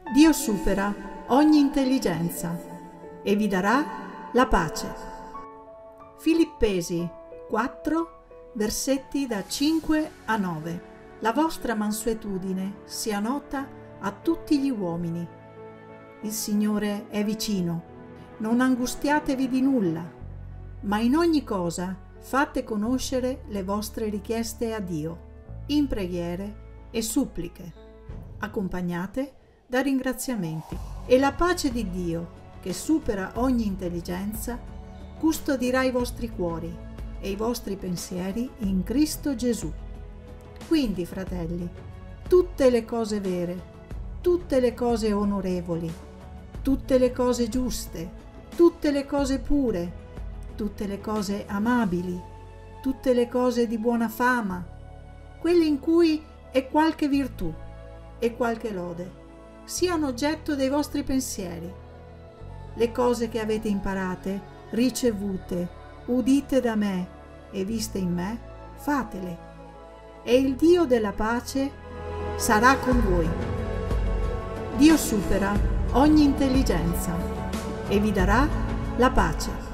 Dio supera ogni intelligenza e vi darà la pace. Filippesi 4, versetti da 5 a 9. La vostra mansuetudine sia nota a tutti gli uomini. Il Signore è vicino. Non angustiatevi di nulla, ma in ogni cosa fate conoscere le vostre richieste a Dio, in preghiere e suppliche, accompagnate da ringraziamenti. E la pace di Dio, che supera ogni intelligenza, custodirà i vostri cuori e i vostri pensieri in Cristo Gesù. Quindi, fratelli, tutte le cose vere, tutte le cose onorevoli, tutte le cose giuste, tutte le cose pure, tutte le cose amabili, tutte le cose di buona fama, quelle in cui è qualche virtù e qualche lode, siano oggetto dei vostri pensieri. Le cose che avete imparate, ricevute, udite da me e viste in me, fatele, e il Dio della pace sarà con voi. Dio supera ogni intelligenza e vi darà la pace.